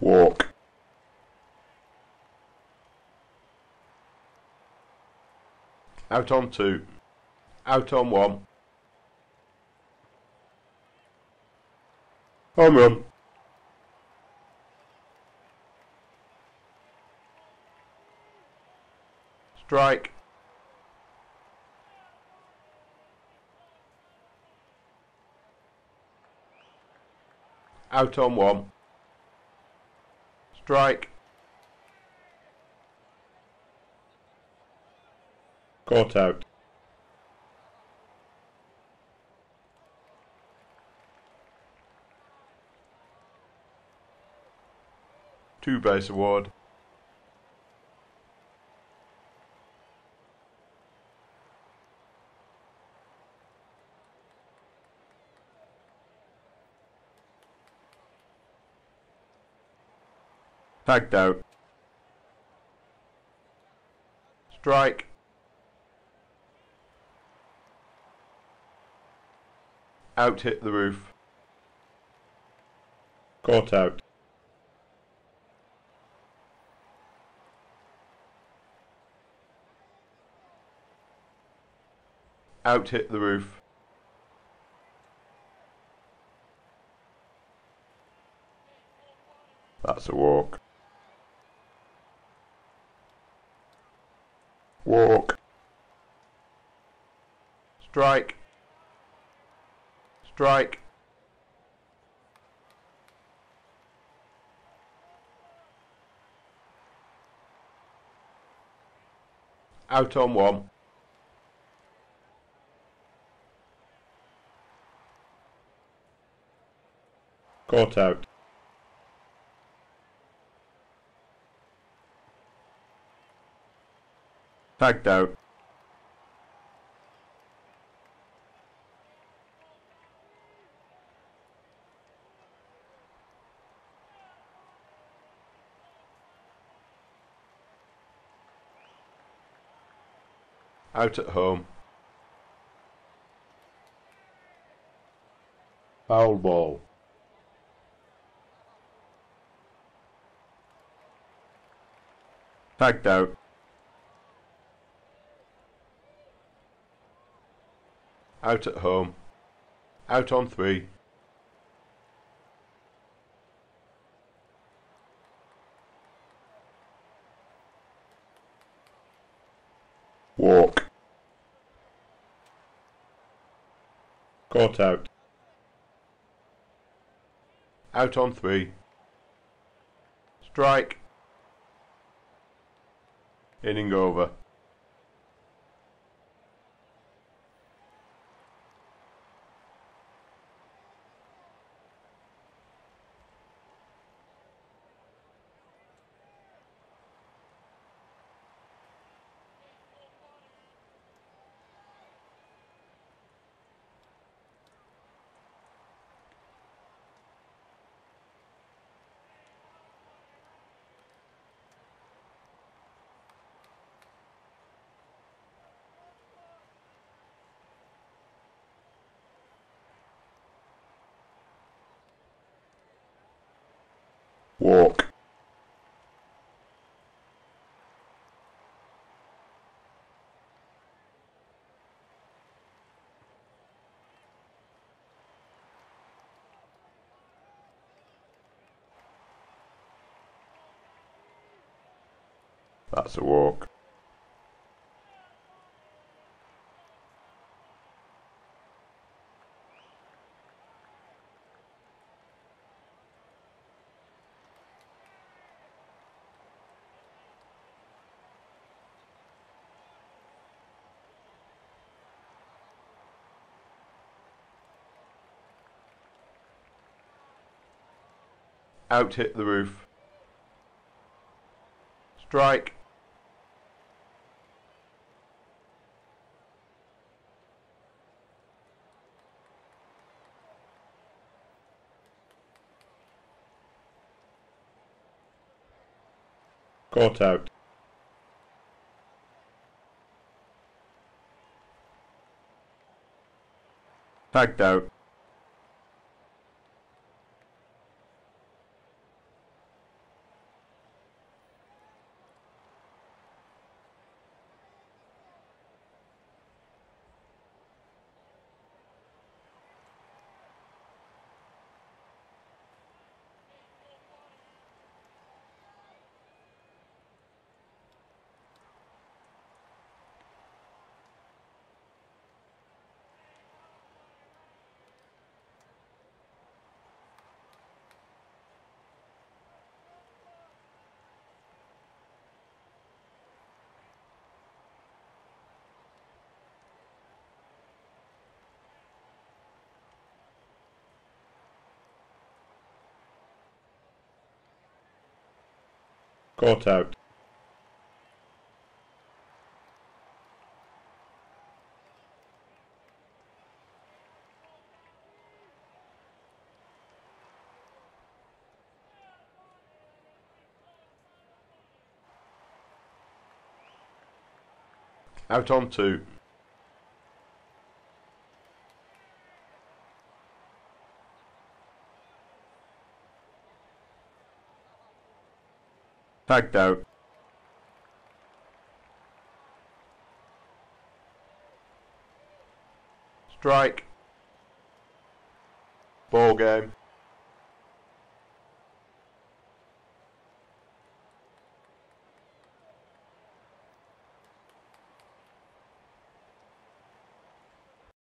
Walk. Out on 2. Out on 1. Home run. Strike. Out on 1. Strike. Caught out. Two base award. Tagged out. Strike. Out hit the roof. Caught out. Out hit the roof. That's a walk. Walk. Strike. Strike. Out on 1. Caught out. Tagged out. Out at home. Foul ball. Tagged out. Out at home. Out on 3. Walk. Caught out. Out on 3. Strike. Inning over. Walk. That's a walk. Out hit the roof. Strike. Caught out. Tagged out. Caught out. Out on 2. Tagged out. Strike. Ball game.